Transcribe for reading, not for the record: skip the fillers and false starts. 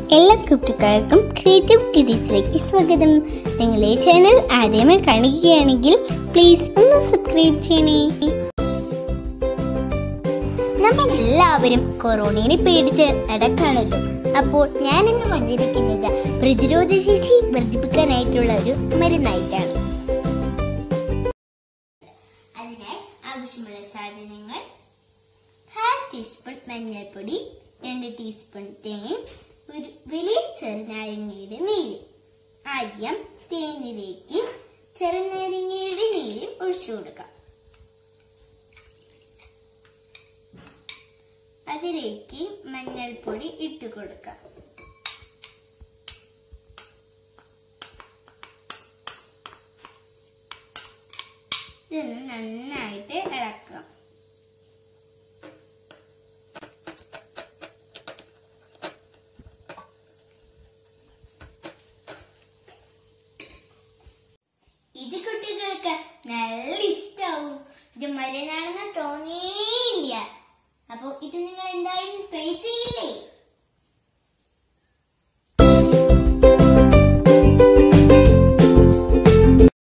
എല്ലാ കൂട്ടുകാർക്കും ക്രിയേറ്റീവ് ടിപ്സിലേക്ക് സ്വാഗതം. നിങ്ങൾ ഈ ചാനൽ ആദ്യമായി കാണുകയാണെങ്കിൽ പ്ലീസ് ഒന്ന് സബ്സ്ക്രൈബ് ചെയ്യണേ. നമ്മളെല്ലാവരും കൊറോണയെ പേടിച്ച് നടക്കാണല്ലോ. അപ്പോൾ ഞാനിന്ന് വന്നിരിക്കുന്നത് പ്രതിരോധ ശേഷി വർദ്ധിപ്പിക്കാനായിട്ടുള്ള ഒരു മരുന്നായിട്ടാണ്. അതിനായി ആവശ്യമുള്ള സാധനങ്ങൾ: 1/2 ടീസ്പൂൺ മഞ്ഞൾപ്പൊടി, 2 ടീസ്പൂൺ തേൻ, ഒരു വലിയ ചെറുനാരങ്ങയുടെ നീര്. ആദ്യം തേനിലേക്ക് ചെറുനാരങ്ങയുടെ നീര് ഒഴിച്ചു കൊടുക്കാം. അതിലേക്ക് മഞ്ഞൾപ്പൊടി ഇട്ട് കൊടുക്കാം. ഇതൊന്ന് നന്നായിട്ട് ഇളക്കാം. ഇത് കുട്ടികൾക്ക് നല്ല ഇഷ്ടാവും. ഇത് മരുന്നാണെന്ന് തോന്നി